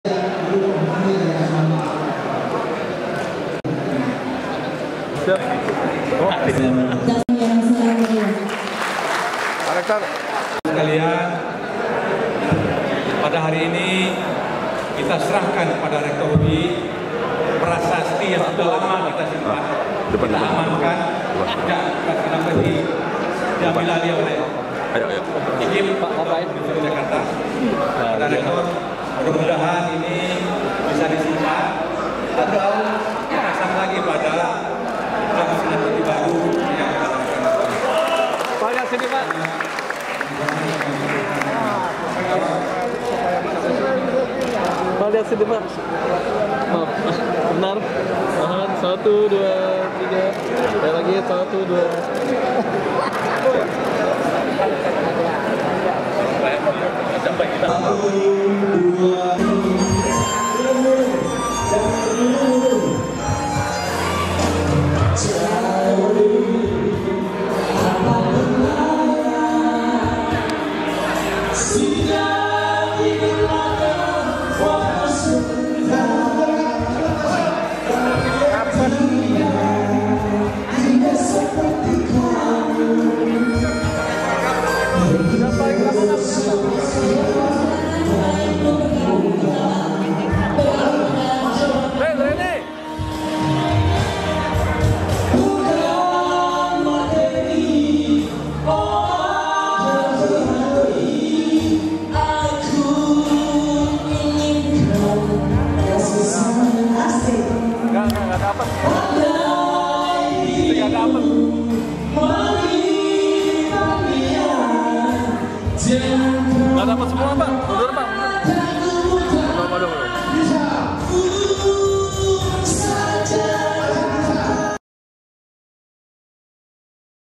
Sekalian, pada hari ini kita serahkan kepada Rektor UI prasasti yang sudah lama kita simpan, kita amankan, tidak kita beri diambil alih oleh IKIP Jakarta. Pada Rektor, mudah-mudahan ini bisa disimpan atau pasang lagi pada Sinar baru yang kita lakukan. Pak, lihat sini Pak. Pak, lihat sini Pak. Oh, benar. Tahan, 1, 2, 3. Sekali lagi, 1, 2. Sampai kita. Nggak dapat semua Pak, mundur Pak.